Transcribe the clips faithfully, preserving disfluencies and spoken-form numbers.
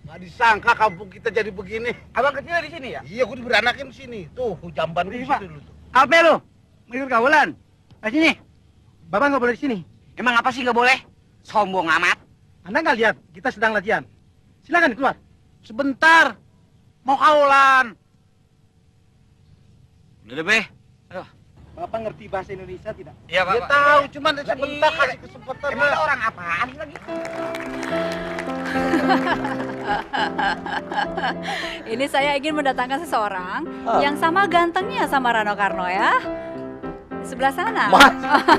Nggak disangka kampung kita jadi begini. Abang kecil di sini ya? Iya, gue diberanakin sini. Tuh, jamban gue di situ dulu tuh. Apa lu? Mikir kawalan? Nah sini. Bapak nggak boleh di sini. Emang apa sih nggak boleh? Sombong amat. Anda nggak lihat kita sedang latihan. Silakan keluar. Sebentar. Mau kawalan. Udah deh, Be. Ayo. Bapak ngerti bahasa Indonesia tidak? Iya, Dia Pak. tahu, cuman sebentar Iya. kasih kesempatan. Emang ada orang apaan lagi? Ini saya ingin mendatangkan seseorang yang sama gantengnya sama Rano Karno ya. Di sebelah sana. Mas.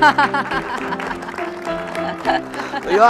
Ya.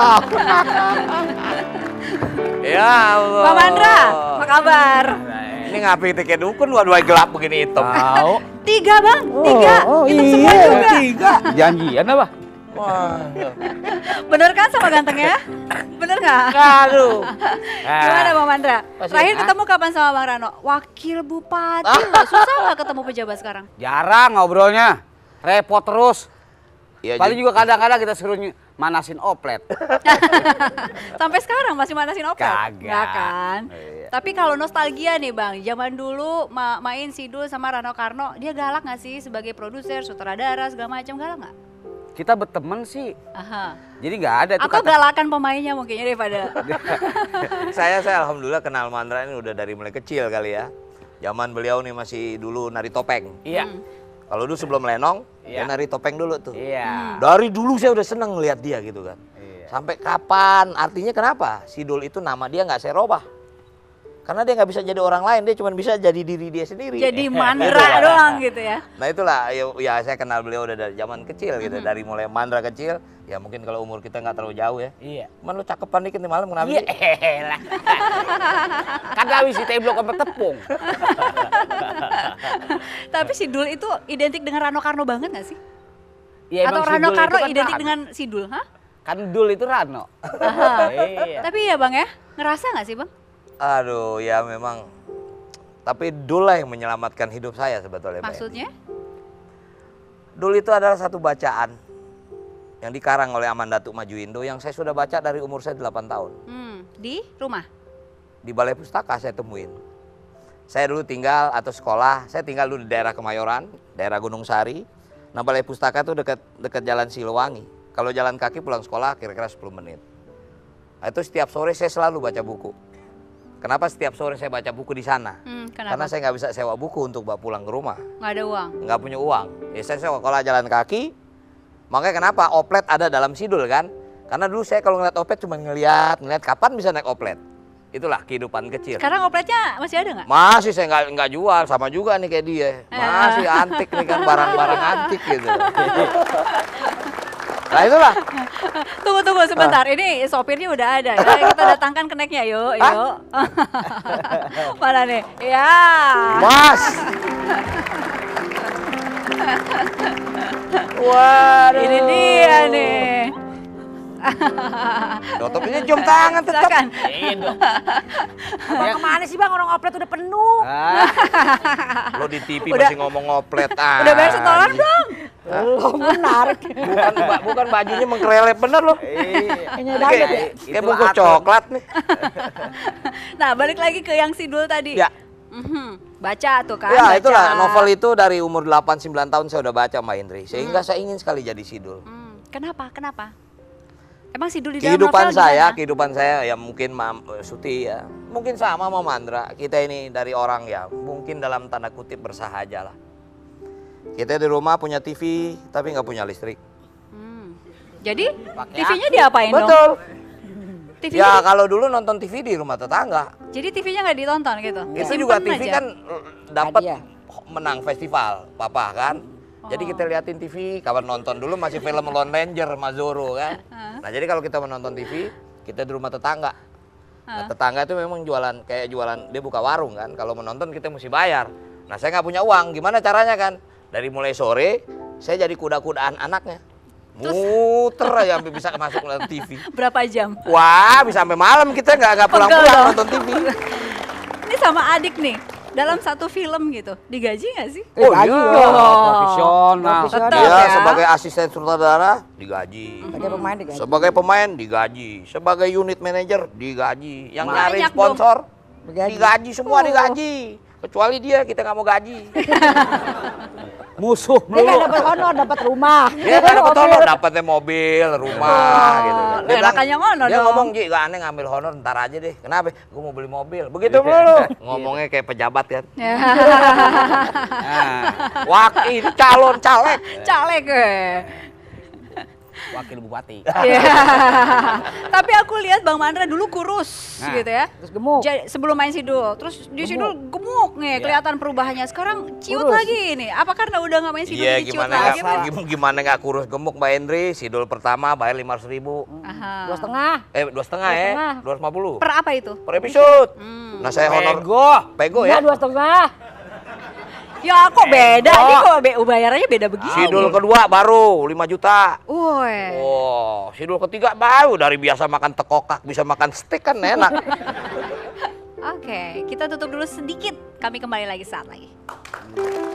Ya Allah. Pak Mandra, apa kabar? Ini ngapain kayak dukun dua-dua gelap begini hitam. Tahu. Tiga bang, tiga. Oh, Hitam iya, semua juga. tiga. Janjian apa? Wah. Bener kan sama gantengnya? Bener nggak? Aduh. Gimana Bang Mandra? Masih- Terakhir Hah? ketemu kapan sama Bang Rano? Wakil Bupati loh, susah nggak ketemu pejabat sekarang? Jarang ngobrolnya. Repot terus. Iya, Paling jadi- juga kadang-kadang kita suruh ny- manasin oplet. Sampai sekarang masih manasin oplet? Kagak. Nggak kan? Iya. Tapi kalau nostalgia nih Bang, zaman dulu ma main Sidul sama Rano Karno, dia galak nggak sih sebagai produser, sutradara, segala macam, galak nggak? Kita berteman sih. Aha. Jadi nggak ada tuh Atau kata. galakan pemainnya mungkinnya daripada saya saya alhamdulillah kenal Mandra ini udah dari mulai kecil kali ya. Zaman beliau nih masih dulu nari topeng. Iya. Hmm. Kalau dulu sebelum lenong, Iya. dia nari topeng dulu tuh. Iya. Dari dulu saya udah seneng ngeliat dia gitu kan. Iya. Sampai kapan? Artinya kenapa? Sidul itu nama dia nggak saya robah. Karena dia nggak bisa jadi orang lain, dia cuma bisa jadi diri dia sendiri. jadi Mandra doang gitu ya. Nah itulah, ya, ya saya kenal beliau udah dari zaman kecil gitu, dari mulai Mandra kecil. Ya mungkin kalau umur kita nggak terlalu jauh ya. Iya. Cuman lu cakepan dikit nih malam kenapa Iya, sih? elah. Kagak wis teblok sama tepung. Tapi Sidul itu identik dengan Rano Karno banget nggak sih? Ya, Atau emang Rano Sidul itu Karno kan identik Rano. dengan Sidul, hah? Kan Dul itu Rano. Aha. Iya. Tapi ya Bang ya, ngerasa nggak sih Bang? Aduh, ya memang. Tapi Dul lah yang menyelamatkan hidup saya sebetulnya. Mbak. Maksudnya? Dul itu adalah satu bacaan yang dikarang oleh Aman Datuk Majuindo yang saya sudah baca dari umur saya delapan tahun. Hmm, di rumah? Di Balai Pustaka saya temuin. Saya dulu tinggal atau sekolah, saya tinggal dulu di daerah Kemayoran, daerah Gunung Sari. Nah Balai Pustaka itu dekat dekat Jalan Silowangi. Kalau jalan kaki pulang sekolah kira-kira sepuluh menit. Nah, itu setiap sore saya selalu baca buku. Kenapa setiap sore saya baca buku di sana? Hmm, kenapa? Karena saya nggak bisa sewa buku untuk bawa pulang ke rumah. Nggak ada uang. Nggak punya uang. Ya saya sewa kalau jalan kaki. Makanya kenapa oplet ada dalam Sidul kan? Karena dulu saya kalau ngeliat oplet cuma ngeliat, ngeliat kapan bisa naik oplet. Itulah kehidupan kecil. Sekarang opletnya masih ada nggak? Masih saya nggak nggak jual, sama juga nih kayak dia. Masih antik nih kan, barang-barang antik gitu. Nah itulah. Tunggu tunggu sebentar, ini sopirnya udah ada ya. Kita datangkan keneknya yuk, yuk. Mana nih? Ya. Mas. Waduh. Ini dia nih. Tutupnya cium tangan tetap. Silakan. Iya dong. Bang, kemana sih Bang? Orang oplet udah penuh. Ah, Lo di T V Udah- masih ngomong ngoplet ah. Udah bayar setoran belum? Belum menarik. Bukan ba- bukan bajunya mengkerelep bener loh. iya. Kayak, Itu kayak bungkus atur. coklat nih. Nah, balik lagi ke yang Sidul tadi. Ya. Mhm. Baca tuh kan. Ya baca. itulah novel itu dari umur delapan sembilan tahun saya udah baca Mbak Indri. Sehingga saya ingin sekali jadi Sidul. Hmm, Kenapa? Kenapa? Emang Sidul di dalam Kehidupan novel saya, gimana? kehidupan saya ya mungkin Mam, Suti ya. Mungkin sama sama Mandra. Kita ini dari orang ya mungkin dalam tanda kutip bersahaja lah. Kita di rumah punya T V tapi nggak punya listrik. Hmm. Jadi Pakai T V-nya diapain dong? Betul. T V Ya kalau dulu nonton T V di rumah tetangga. Jadi T V-nya nggak ditonton gitu? Itu Disimpan juga T V aja? kan eh, dapat Hadiah. menang festival, papa kan. Jadi Oh. kita liatin T V, kapan nonton dulu masih film Lone Ranger, Mazoro kan. Nah jadi kalau kita menonton T V, kita di rumah tetangga. Nah, tetangga itu memang jualan kayak jualan, dia buka warung kan. Kalau menonton kita mesti bayar. Nah saya nggak punya uang, gimana caranya kan? Dari mulai sore, saya jadi kuda-kudaan anaknya. Muter aja sampai bisa masuk ke T V. Berapa jam? Wah, bisa sampai malam kita nggak nggak pulang-pulang Pegel dong. nonton T V. Ini sama adik nih. dalam satu film gitu, digaji nggak sih? Oh gaji iya, dong. profesional. Profesional. Tetap Dia ya. sebagai asisten sutradara digaji. Sebagai pemain digaji. Sebagai pemain digaji, sebagai unit manager digaji, yang Banyak nyari dong. sponsor Digaji. digaji semua Oh. digaji, kecuali dia kita nggak mau gaji. Musuh Dia nggak dulu. dapat honor, dapat rumah. Dia kan dapat honor, dapatnya mobil, rumah, gitu. Oh, Dia bilang, enakannya honor dia dong. ngomong, Ji, gak aneh ngambil honor, ntar aja deh. Kenapa? Gue mau beli mobil. Begitu dulu. Ngomongnya kayak pejabat kan. Ya. Nah, Wakil, calon caleg. Caleg eh. wakil bupati. Iya. Tapi aku lihat Bang Mandra dulu kurus Nah. gitu ya. Terus gemuk. Jadi, sebelum main Sidul, terus di Sidul gemuk nih, Iya. kelihatan perubahannya. Sekarang ciut Kurus. lagi nih. Apa karena udah nggak main Sidul Iya, jadi ciut gimana lagi? nggak gim- gimana nggak kurus gemuk Mbak Endri? Sidul pertama bayar lima ratus ribu. Aha. Dua setengah. Eh, dua setengah Dua ya? setengah. Dua ratus lima puluh. Per apa itu? Per episode. Hmm. Nah, saya honor. Pego. Pego Enggak, ya? dua setengah. Ya kok beda? Ini kok be- bayarannya beda begini. Sidul kedua baru lima juta. Woi. Oh, sidul ketiga baru dari biasa makan tekokak bisa makan steak kan enak. Oke, kita tutup dulu sedikit. Kami kembali lagi saat lagi.